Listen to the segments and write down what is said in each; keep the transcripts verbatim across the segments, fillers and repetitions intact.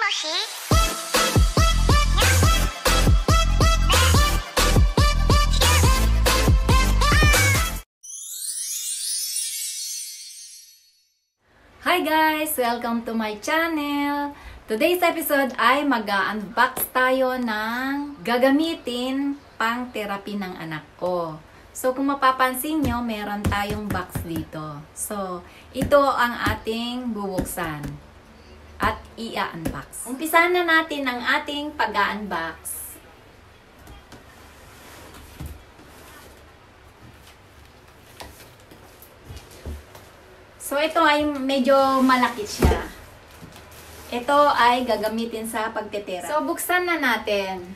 Yoshi. Hi guys! Welcome to my channel! Today's episode ay mag-unbox tayo ng gagamitin pang therapy ng anak ko. So kung mapapansin nyo, meron tayong box dito. So ito ang ating bubuksan at i-unbox. Umpisahan na natin ang ating pag-unbox. So ito ay medyo malaki siya. Ito ay gagamitin sa pagtetera. So buksan na natin.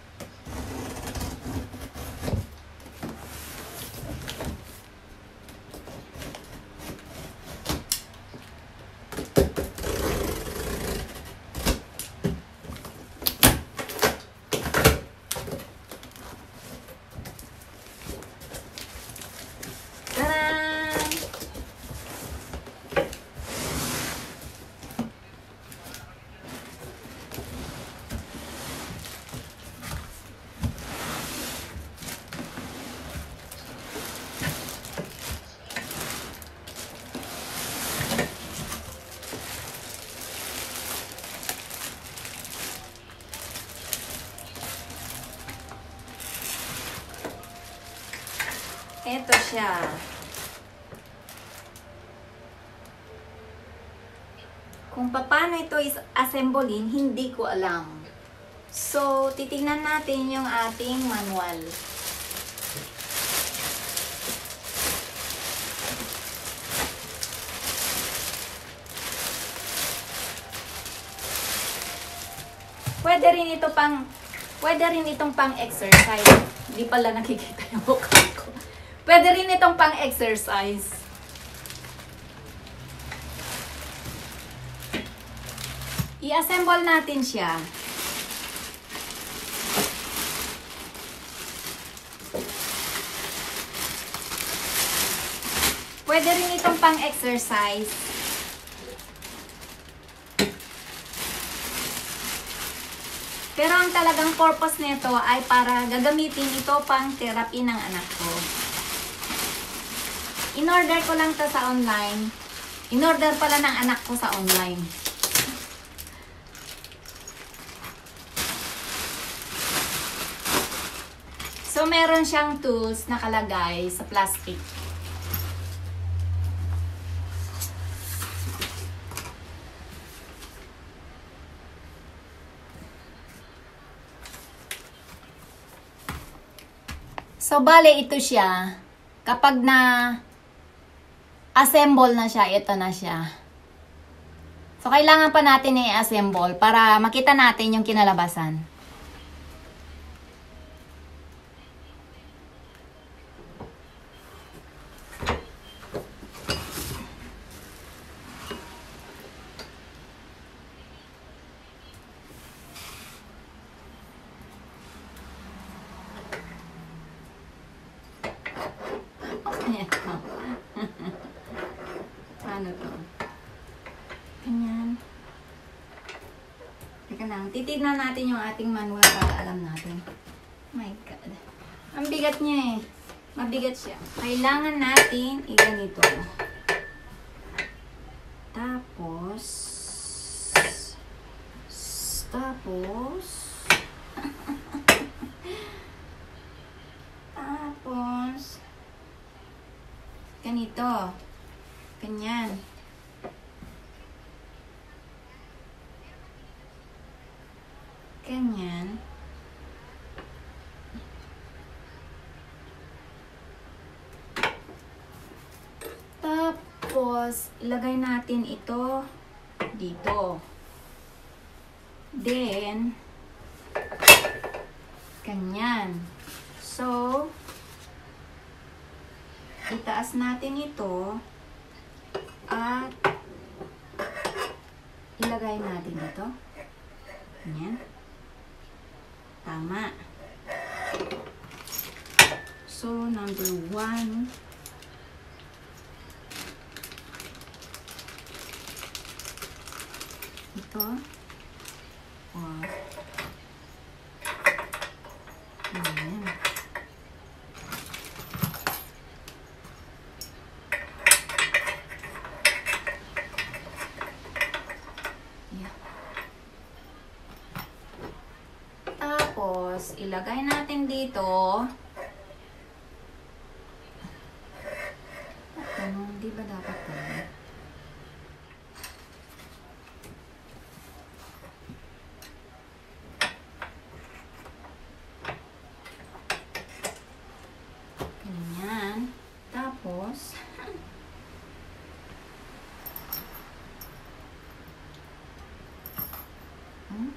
Ito siya. Kung paano ito is-assemblein, hindi ko alam. So, titingnan natin yung ating manual. Pwede rin ito pang, pwede rin itong pang exercise. Hindi pala nakikita yung mukha ko. Pwede rin itong pang-exercise. I-assemble natin siya. Pwede rin itong pang-exercise. Pero ang talagang purpose nito ay para gagamitin ito pang therapy ng anak ko. In-order ko lang to sa online. In-order pala ng anak ko sa online. So, meron siyang tools nakalagay sa plastic. So, bale ito siya. Kapag na assemble na siya, ito na siya. So, kailangan pa natin i-assemble para makita natin yung kinalabasan. Ano to? Ganyan. Teka lang. Titignan natin yung ating manual para alam natin. Oh my God. Ang bigat niya eh. Mabigat siya. Kailangan natin i-ganito. Tapos tapos tapos ganito. Ganyan. Ganyan. Tapos, ilagay natin ito dito. Then, ganyan. So, itaas natin ito. At ilagay natin ito. Ganyan. Tama. So, number one. Ito. Oh. Ayan. Yeah. Tapos, ilagay natin dito. Ano, di ba dapat ito? Ganyan. Tapos, hmm?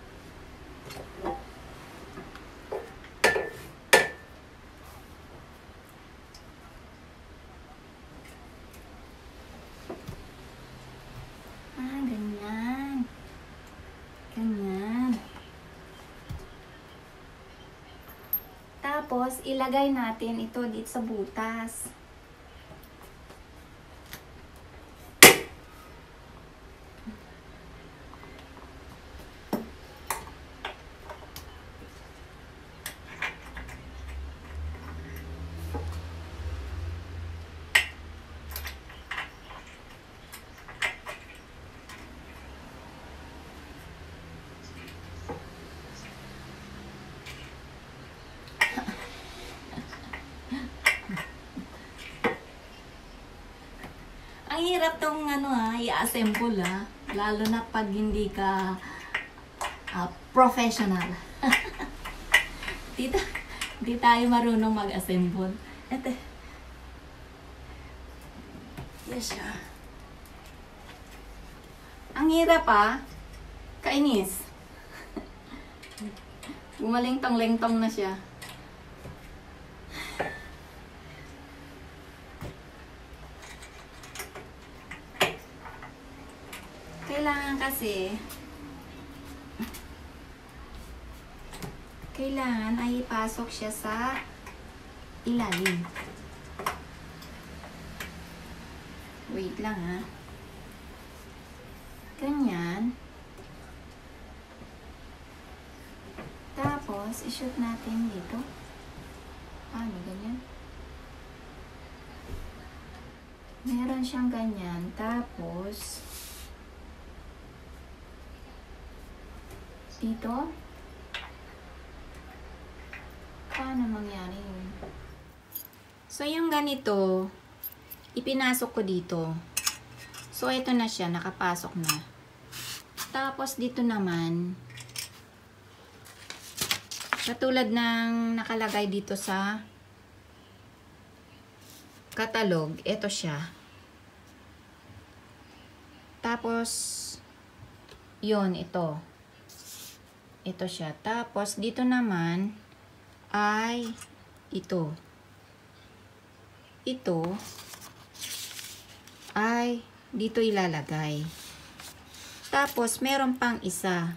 Ah, ganyan. Ganyan. Tapos, ilagay natin ito dito sa butas. Ang hirap tong ano ha, i-assemble ha. Lalo na pag hindi ka uh, professional. Dito, hindi tayo marunong mag-assemble. Ito. Yes siya. Ang hirap ha. Kainis. Gumalingtong-lingtong na siya. Kailangan kasi kailangan ay ipasok siya sa ilalim. Wait lang ha. Ganyan. Tapos, i-shoot natin dito. Ano, ganyan? Meron siyang ganyan. Tapos, dito. Paano mangyari yun? So, yung ganito, ipinasok ko dito. So, ito na siya. Nakapasok na. Tapos, dito naman, katulad ng nakalagay dito sa catalog, ito siya. Tapos, yun, ito. Ito siya. Tapos, dito naman, ay, ito. Ito, ay, dito ilalagay. Tapos, meron pang isa.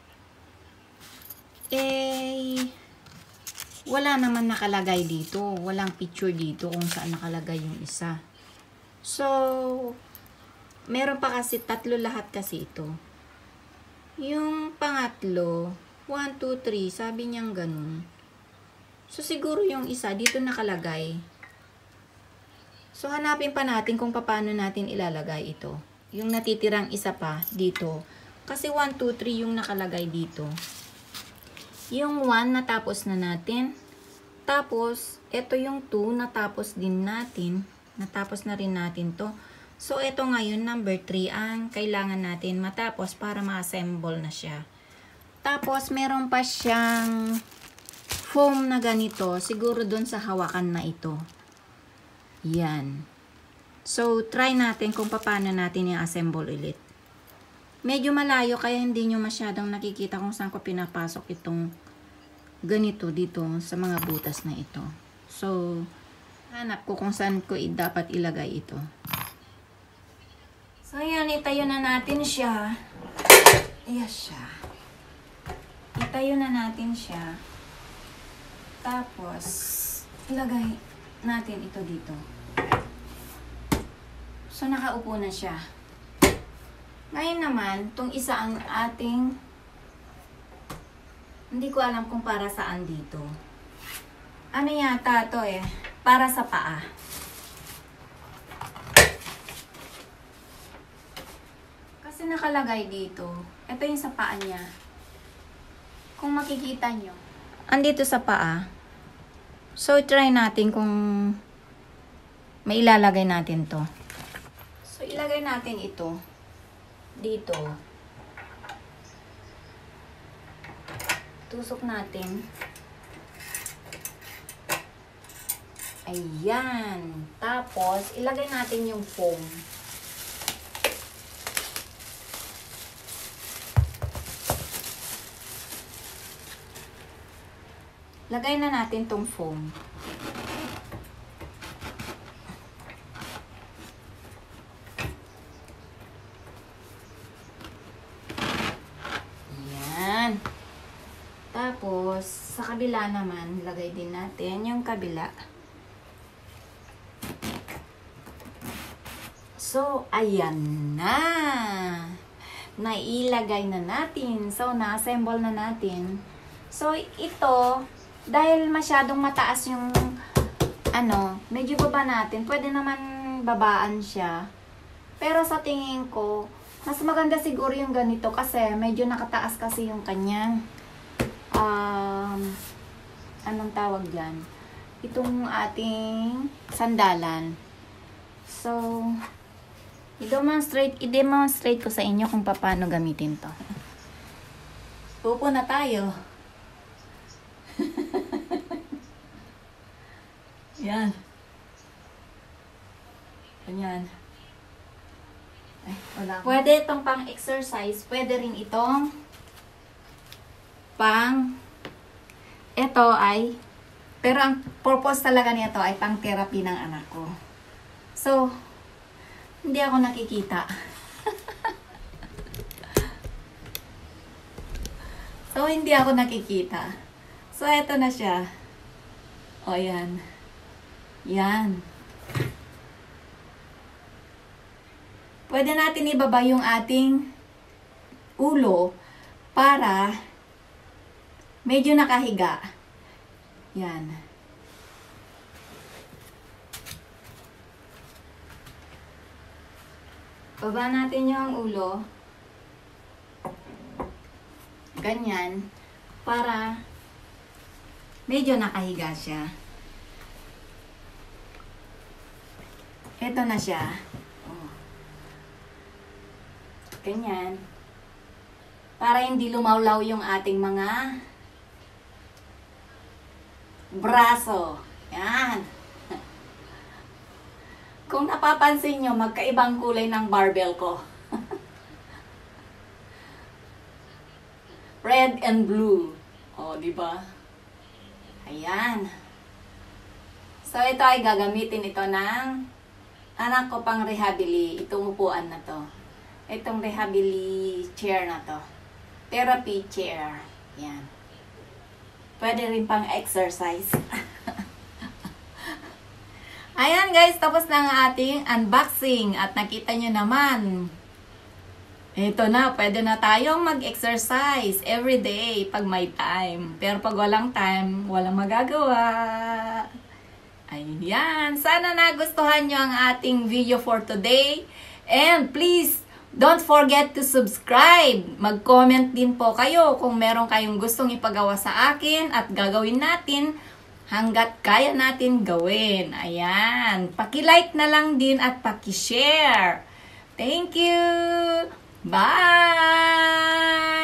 Eh, wala naman nakalagay dito. Walang picture dito kung saan nakalagay yung isa. So, meron pa kasi, tatlo lahat kasi ito. Yung pangatlo, one, two, three, sabi niyang ganun. So, siguro yung isa, dito nakalagay. So, hanapin pa natin kung paano natin ilalagay ito. Yung natitirang isa pa, dito. Kasi one, two, three yung nakalagay dito. Yung one, natapos na natin. Tapos, ito yung two, natapos din natin. Natapos na rin natin to. So, ito ngayon, number three, ang kailangan natin matapos para ma-assemble na siya. Tapos, meron pa siyang foam na ganito. Siguro dun sa hawakan na ito. Yan. So, try natin kung paano natin i-assemble ulit. Medyo malayo, kaya hindi nyo masyadong nakikita kung saan ko pinapasok itong ganito dito sa mga butas na ito. So, hanap ko kung saan ko dapat ilagay ito. So, ayan, itayo na natin siya. Ayan siya. Itayo na natin siya. Tapos, ilagay natin ito dito. So, nakaupo na siya. Ngayon naman, itong isa ang ating Hindi ko alam kung para saan dito. Ano yata to eh? Para sa paa. Kasi nakalagay dito. Ito yung sa paa niya. Kung makikita nyo. Andito sa paa. So, try natin kung may ilalagay natin to. So, ilagay natin ito. Dito. Tusok natin. Ayan. Tapos, ilagay natin yung foam. Lagay na natin tong foam. Ayan. Tapos, sa kabila naman, lagay din natin yung kabila. So, ayan na. Nailagay na natin. So, na-assemble na natin. So, ito, dahil masyadong mataas yung, ano, medyo baba natin. Pwede naman babaan siya. Pero sa tingin ko, mas maganda siguro yung ganito kasi medyo nakataas kasi yung kanyang Um, anong tawag dyan? Itong ating sandalan. So, i-demonstrate, i-demonstrate ko sa inyo kung paano gamitin to. Pupo na tayo. Yan. Ganyan. Ay, wala. Pwede itong pang exercise. Pwede rin itong pang, ito ay, pero ang purpose talaga nito ay pang therapy ng anak ko. So, hindi ako nakikita. So, hindi ako nakikita. So, ito na siya. O, yan. Yan. Pwede natin ibaba yung ating ulo para medyo nakahiga. Yan. Baba natin yung ulo. Ganyan. Para medyo nakahiga siya. Ito na siya. Oh. Ganyan. Para hindi lumawlaw yung ating mga braso. Yan. Kung napapansin nyo, magkaibang kulay ng barbell ko. Red and blue. O, di ba? Ayan. So, ito ay gagamitin ito ng anak ko pang rehabili. Itong upuan na to. Itong rehabili chair na to. Therapy chair. Yan. Pwede rin pang exercise. Ayan guys, tapos na ang ating unboxing. At nakita nyo naman, ito na, pwede na tayong mag-exercise everyday pag may time. Pero pag walang time, walang magagawa. Ayan, sana nagustuhan nyo ang ating video for today. And please, don't forget to subscribe. Mag-comment din po kayo kung meron kayong gustong ipagawa sa akin at gagawin natin hanggat kaya natin gawin. Ayan. Paki-like na lang din at paki-share. Thank you. Bye!